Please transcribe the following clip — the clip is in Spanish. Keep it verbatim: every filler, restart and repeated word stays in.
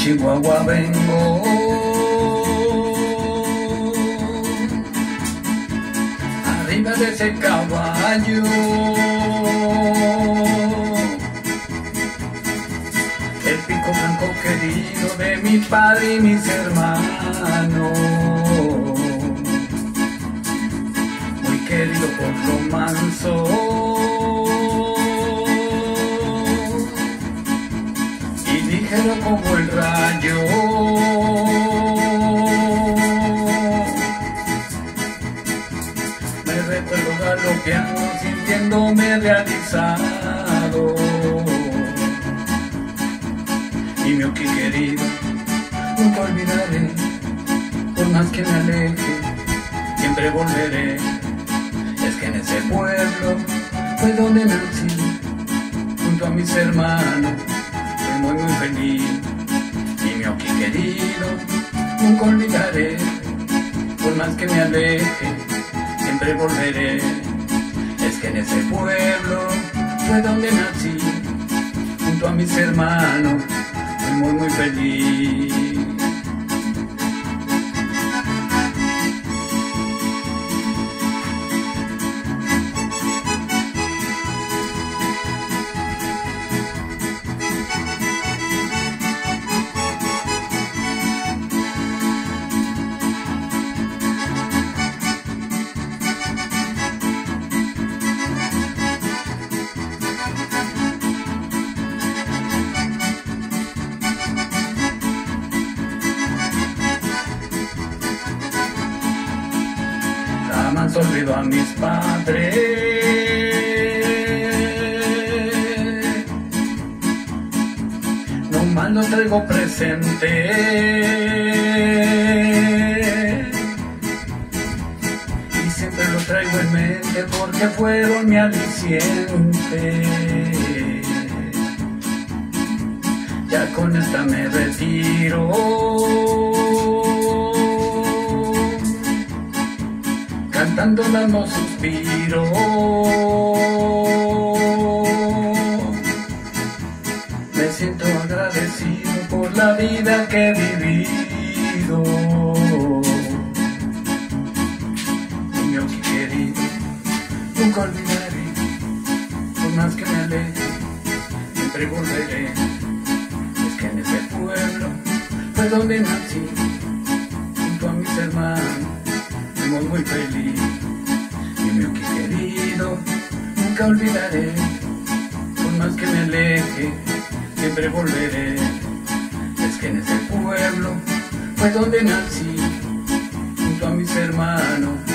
Chihuahua vengo, arriba de ese caballo, el pico blanco querido de mi padre y mis hermanos, muy querido por lo manso y ligero como el rayo. Me recuerdo galopeando, sintiéndome realizado. Y mi Oki querido, nunca olvidaré, por más que me aleje, siempre volveré. Es que en ese pueblo fue donde nací, junto a mis hermanos, fui muy muy feliz. Y mi Oki querido, nunca olvidaré, por más que me aleje, siempre volveré. Es que en ese pueblo fue donde nací, junto a mis hermanos, fui muy muy feliz. Jamás olvido a mis padres, no mal lo traigo presente, y siempre lo traigo en mente porque fueron mi aliciente. Ya con esta me retiro, cantándola no suspiro. Me siento agradecido por la vida que he vivido. Y mi Oki querido, nunca olvidaré, por más que me aleje, siempre volveré. Es que en ese pueblo fue donde nací, junto a mis hermanos, muy muy feliz. Y mi Oki querido, nunca olvidaré, por más que me aleje, siempre volveré. Es que en ese pueblo fue donde nací, junto a mis hermanos,